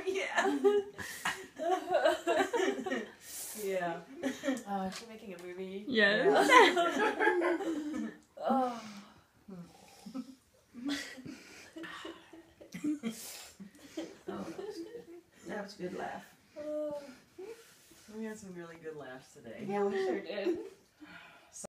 Yeah. Yeah. Oh, is she making a movie? Yes. Yeah. Oh. Oh, that was a good laugh. We had some really good laughs today. Yeah, we sure did.